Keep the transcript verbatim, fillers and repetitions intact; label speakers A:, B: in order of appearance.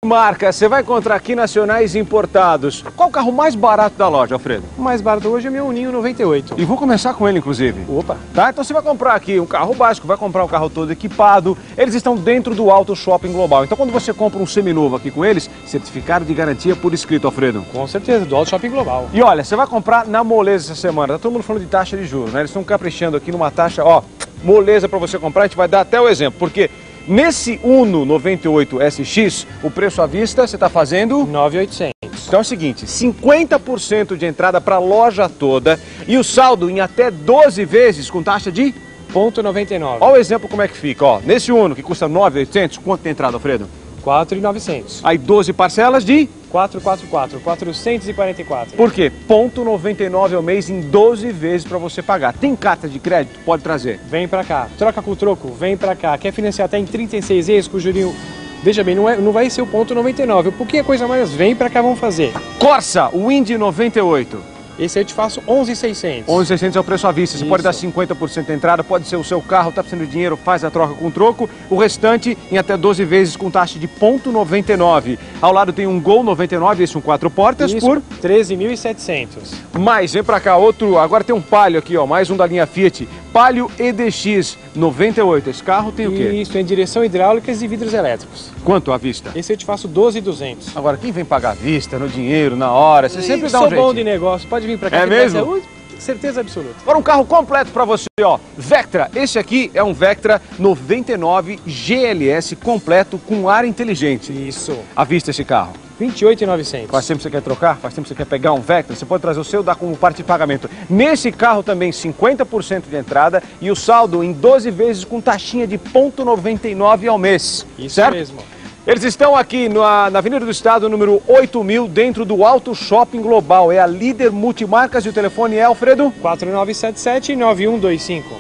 A: Marca, você vai encontrar aqui nacionais importados. Qual o carro mais barato da loja, Alfredo?
B: O mais barato hoje é meu Ninho noventa e oito.
A: E vou começar com ele, inclusive.
B: Opa!
A: Tá? Então você vai comprar aqui um carro básico, vai comprar um carro todo equipado. Eles estão dentro do Auto Shopping Global. Então quando você compra um seminovo aqui com eles, certificado de garantia por escrito, Alfredo.
B: Com certeza, do Auto Shopping Global.
A: E olha, você vai comprar na moleza essa semana. Tá todo mundo falando de taxa de juros, né? Eles estão caprichando aqui numa taxa, ó, moleza para você comprar. A gente vai dar até o exemplo, porque nesse Uno noventa e oito S X, o preço à vista você está fazendo
B: nove mil e oitocentos.
A: Então é o seguinte, cinquenta por cento de entrada para a loja toda e o saldo em até doze vezes com taxa de
B: zero vírgula noventa e nove.
A: Olha o exemplo como é que fica, ó. Nesse Uno que custa nove mil e oitocentos, quanto tem entrada, Alfredo?
B: quatro mil e novecentos.
A: Aí doze parcelas de
B: quatrocentos e quarenta e quatro, quatrocentos e quarenta e quatro.
A: Por quê? Ponto noventa e nove ao mês em doze vezes para você pagar. Tem carta de crédito? Pode trazer.
B: Vem pra cá. Troca com o troco? Vem pra cá. Quer financiar até em trinta e seis vezes com o jurinho? Veja bem, não, é, não vai ser o ponto noventa e nove. Um pouquinho coisa mais, vem pra cá, vamos fazer.
A: Corsa, Wind noventa e oito.
B: Esse aí eu te faço onze mil e seiscentos.
A: onze mil e seiscentos é o preço à vista. Você
B: Isso.
A: pode dar cinquenta por cento da entrada, pode ser o seu carro, tá precisando de dinheiro, faz a troca com troco. O restante em até doze vezes com taxa de ponto noventa e nove. Ao lado tem um Gol noventa e nove, esse um quatro portas,
B: Isso,
A: por
B: treze mil e setecentos.
A: Mais, vem pra cá, outro, agora tem um Palio aqui, ó, mais um da linha Fiat. Palio E D X noventa e oito. Esse carro tem o quê?
B: Isso, em direção hidráulicas e vidros elétricos.
A: Quanto à vista?
B: Esse eu te faço doze mil e duzentos.
A: Agora, quem vem pagar à vista, no dinheiro, na hora, você sempre dá um
B: Sou
A: jeitinho.
B: bom de negócio, pode vir pra cá.
A: É
B: que vai
A: mesmo?
B: ser- Ui, certeza absoluta.
A: Agora um carro completo pra você, ó. Vectra. Esse aqui é um Vectra noventa e nove G L S completo com ar inteligente.
B: Isso.
A: À vista esse carro.
B: vinte e oito mil e novecentos.
A: Faz tempo que você quer trocar? Faz tempo que você quer pegar um Vectra? Você pode trazer o seu, dar como parte de pagamento. Nesse carro também cinquenta por cento de entrada e o saldo em doze vezes com taxinha de ponto noventa e nove ao mês.
B: Isso
A: certo?
B: mesmo.
A: Eles estão aqui na, na Avenida do Estado, número oito mil, dentro do Auto Shopping Global. É a líder multimarcas e o telefone é, Alfredo?
B: quatro nove sete sete, nove um dois cinco.